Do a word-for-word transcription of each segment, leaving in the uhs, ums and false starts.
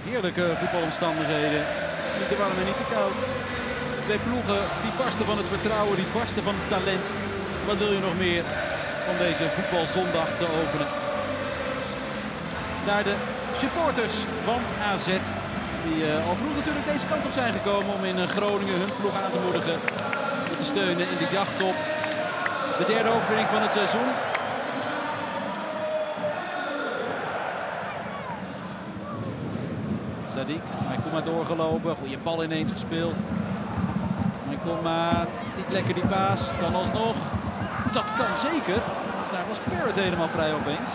Heerlijke voetbalomstandigheden. Niet te warm en niet te koud. Twee ploegen die barsten van het vertrouwen, die barsten van het talent. Wat wil je nog meer om deze voetbalzondag te openen? Naar de supporters van A Z. Die uh, al vroeg natuurlijk deze kant op zijn gekomen om in uh, Groningen hun ploeg aan te moedigen. Te steunen in de jacht op de derde overwinning van het seizoen. Sadiq, hij komt maar doorgelopen. Goeie bal ineens gespeeld. Hij komt maar niet lekker die paas. Dan alsnog. Dat kan zeker. Daar was Parrott helemaal vrij opeens.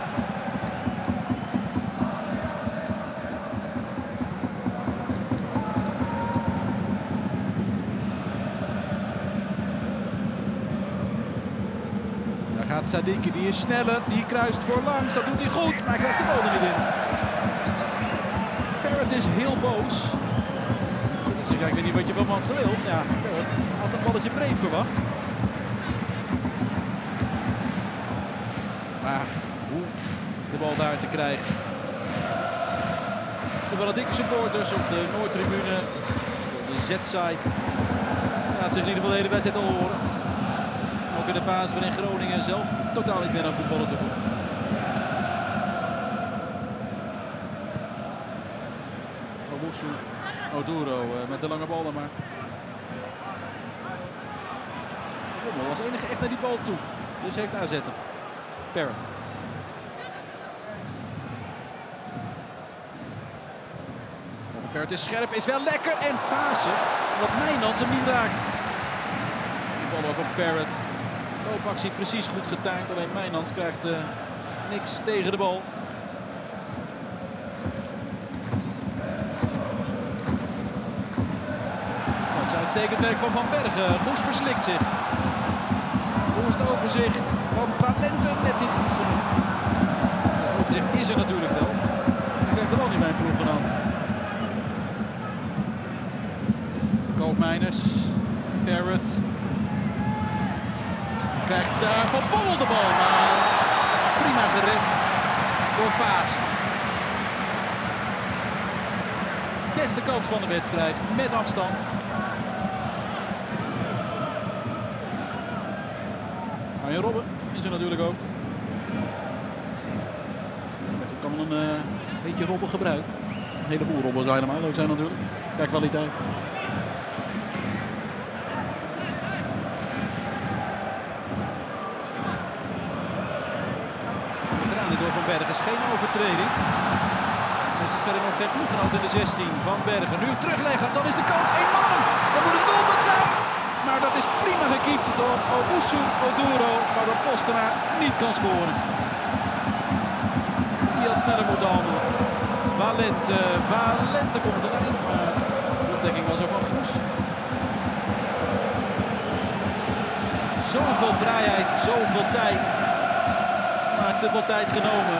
Daar gaat Sadiq, die is sneller. Die kruist voorlangs. Dat doet hij goed. Maar hij krijgt de bal er niet in. Parrott is heel boos. Ik zeg, ja, ik weet niet wat je van me had gewild. Ja, Parrott had een balletje breed verwacht. Maar hoe de bal daar te krijgen. De fanatieke supporters op de Noordtribune, de Z-side. Laat zich in ieder geval de hele wedstrijd al horen. Ook in de fase waarin Groningen zelf totaal niet meer aan voetballen toe komt. Owusu Oduro uh, met de lange ballen, maar Bommel was enige echt naar die bal toe. Dus heeft A Z hem. Parrott. Parrott is scherp, is wel lekker en Pasen. Omdat Mijnans hem niet raakt. Die bal over Parrott. Loopactie precies goed getimed. Alleen Mijnans krijgt uh, niks tegen de bal. Dat is uitstekend werk van Van Bergen. Goes verslikt zich. Hoe is het overzicht van Valente? Net niet goed genoeg. Het overzicht is er natuurlijk wel. Hij krijgt de bal niet bij een ploeggenoot. Koopmeiners. Parrott. Krijgt daar Van Bommel de bal. Maar prima gered door Pasen. Beste kans van de wedstrijd met afstand. Arjen Robben is er natuurlijk ook. Dus dat kan wel een uh, beetje Robben gebruiken. Een heleboel Robben zou helemaal leuk zijn natuurlijk. Kijk, kwaliteit. Gedaan dit door Van Bergen. Is geen overtreding. Er is verder nog geen ploeggenoot in de zestien. Van Bergen nu terugleggen. Dan is de kans enorm. Dan moet het doelpunt zijn. Maar dat is prima gekiept door Owusu Oduro, waardoor Postema niet kan scoren. Die had sneller moeten handelen. Valente, Valente komt eruit, maar de opdekking was er van Goes. Zoveel vrijheid, zoveel tijd. Maar te veel tijd genomen.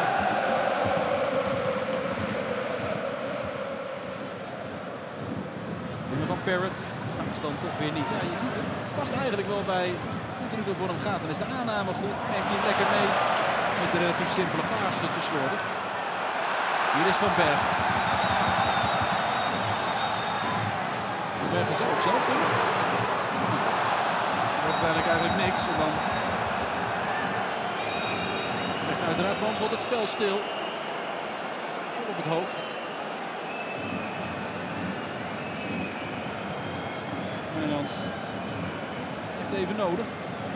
Van Parrott. Dan toch weer niet. Ja, je ziet het. Past eigenlijk wel bij hoe het er voor hem gaat. Dan is de aanname goed. Neemt hij hem lekker mee. Dan is de relatief simpele paas te slordig. Hier is Van Bergen. Van Bergen zou ook zelf kunnen. Dat wordt uiteindelijk eigenlijk niks. En dan legt uiteraard Manschot het spel stil. Vol op het hoofd. Nederlands heeft even nodig.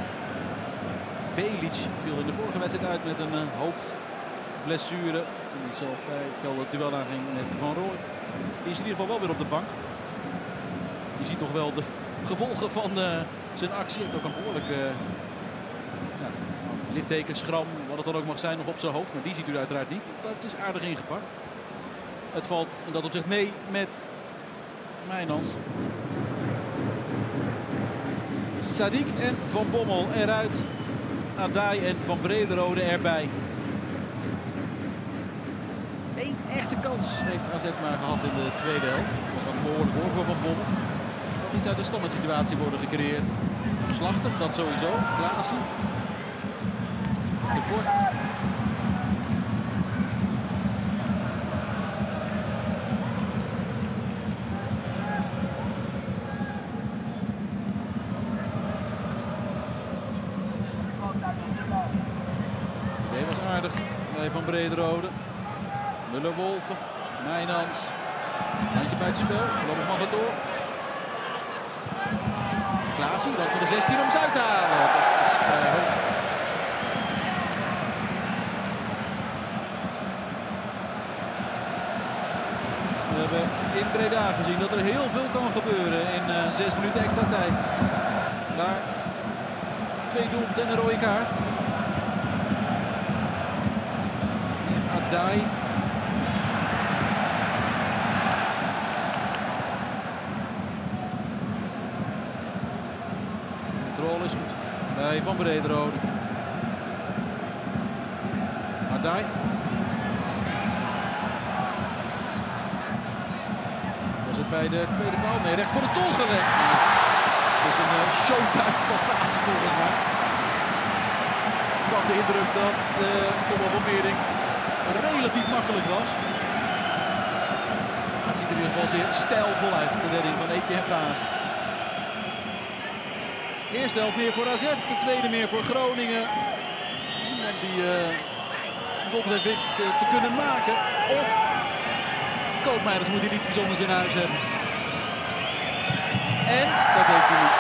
Belic viel in de vorige wedstrijd uit met een uh, hoofdblessure. Toen hij zelf vrij veel het duel aanging met Van Rooij. Die is in ieder geval wel weer op de bank. Je ziet nog wel de gevolgen van uh, zijn actie. Hij heeft ook een behoorlijke uh, ja, litteken, schram, wat het dan ook mag zijn, nog op zijn hoofd. Maar die ziet u uiteraard niet. Dat is aardig ingepakt. Het valt in dat opzicht mee met Mijnans. Sadiq en Van Bommel eruit. Adai en Van Brederode erbij. Eén echte kans heeft A Z maar gehad in de tweede helft. Dat was wat behoorlijk hoor voor Van Bommel. Kan iets uit de standaard situatie worden gecreëerd. Geslachtig, dat sowieso. Klaassen. Tekort. bij Van Brederode. Muller-Wolfen. Mijnans. Handje bij het spel. Voorlopig mag het door. Klaasie, dat van de zestien om ze uit te halen. Dat is vrij hoog. We hebben in Breda gezien dat er heel veel kan gebeuren in uh, zes minuten extra tijd. Daar twee doelpunten en een rode kaart. En Adai. Controle is goed bij Van Brederode. Adai. Was het bij de tweede paal? Nee, recht voor de doel gelegd. Het is een uh, showtime van Fase volgens mij. Ik had de indruk dat de kopbal van Meerdink relatief makkelijk was. Maar het ziet er in ieder geval zeer stijlvol uit, de redding van Etje en Fase. Eerste helft meer voor A Z, de tweede meer voor Groningen. Iemand die uh, een doelpunt heeft te, te kunnen maken. Of Koopmeiners moet hier iets bijzonders in huis hebben. En dat heeft hij niet.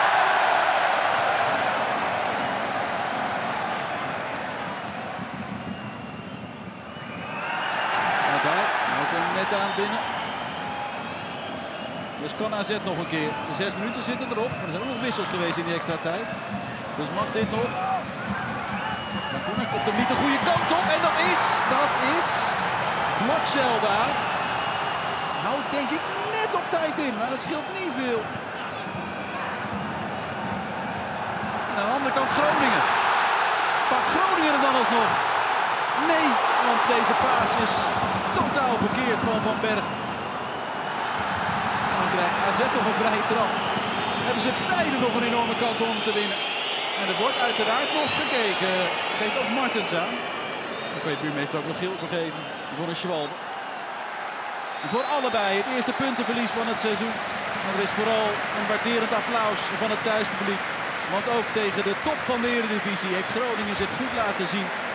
Adai houdt hem net aan binnen. Dus kan A Z nog een keer. De zes minuten zitten erop. Maar er zijn ook nog wissels geweest in die extra tijd. Dus mag dit nog. Lacuna komt hem niet de goede kant op. En dat is, dat is Blokzelda. Houdt denk ik net op tijd in. Maar dat scheelt niet veel. En aan de andere kant Groningen. Pakt Groningen er dan alsnog? Nee, want deze paas is totaal verkeerd van Van Berg. Dan krijgt A Z nog een vrije trap. Hebben ze beide nog een enorme kans om te winnen. En er wordt uiteraard nog gekeken. Geeft ook Martens aan. Ik weet buurmeester ook nog geel gegeven voor een Schwalbe. Voor allebei het eerste puntenverlies van het seizoen. Maar er is vooral een waarderend applaus van het thuispubliek. Want ook tegen de top van de Eredivisie heeft Groningen zich goed laten zien.